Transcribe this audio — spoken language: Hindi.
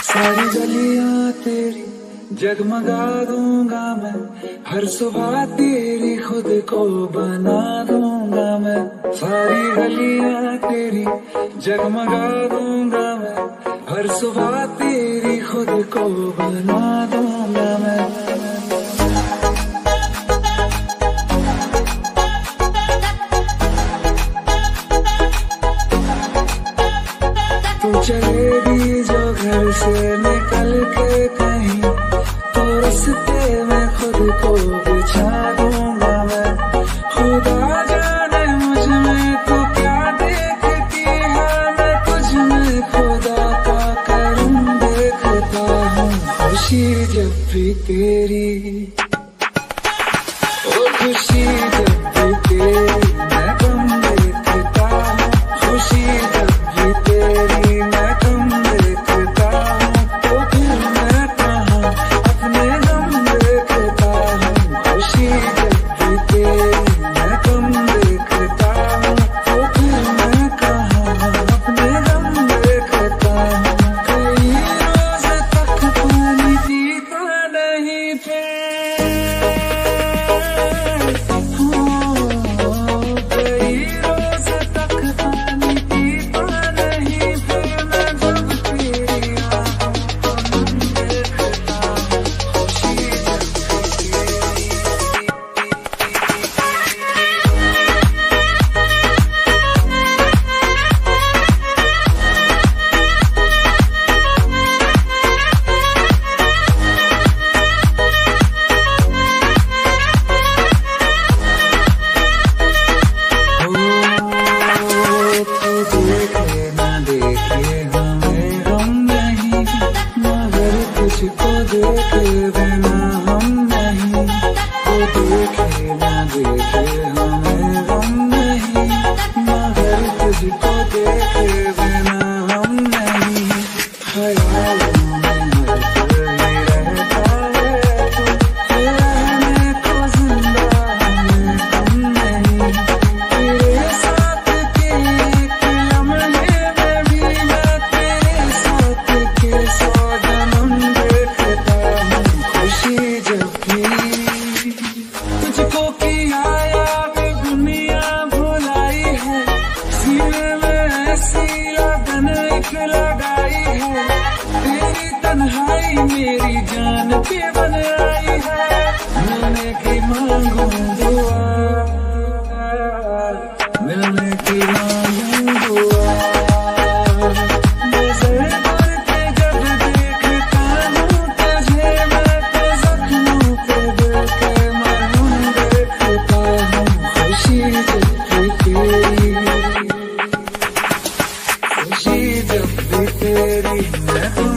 सारी गलियां तेरी जगमगा दूंगा मैं, हर सुबह तेरी खुद को बना दूंगा मैं। सारी गलियां तेरी जगमगा दूंगा मैं, हर सुबह तेरी खुद को बना दूंगा मैं। तू चलेगी जो घर से निकल के कहीं, तो रास्ते में खुद को बिछा दूंगा मैं। खुदा जाने मुझ में तू क्या देखती है, मैं तुझ में खुदा का करम देखता हूँ। खुशी जब भी तेरी, ओ खुशी जब भी तेरी मैं गम देखता हूँ। खुशी जब भी तेरी मैं गम देखता हूँ, तो फिर मैं कहाँ अपने गम देखता हूँ। खुशी जब भी तेरी मैं गम देखता हूँ, तो फिर मैं कहाँ अपने गम देखता हूँ। कई रोज तक पानी पीता नहीं फिर, कई रोज तक पानी पीता नहीं फिर, मैं जब तेरी आँखों को देखता हूँ। खुशी जब भी तू देखे ना देखे हमें गम नहीं, मगर तुझको देखे बिना हम नहीं। तू देखे ना देखे हमें गम नहीं, मगर तुझको देखे बिना हम नहीं। ख्यालों में हर पल ही रहता है तू, रहने को जिंदा हमें गम नहीं। तेरे साथ के एक लम्हे में भी मैं तेरे साथ के 100 जन्म देखता हूँ। खुशी जब भी तुझको किया याद दुनिया भुलाई है, सीने में ऐसी लगन एक लगाई है। तेरी तन्हाई मेरी जान पे बन आई है, मिलने की मांगू दुआ, मिलने की मांगू दुआ। नजर भर के जब देखता हूँ तुझे, मैं तो जख्मों पे दिल के मरहम देखता हूँ। खुशी जब भी तेरी, खुशी जब भी तेरी मैं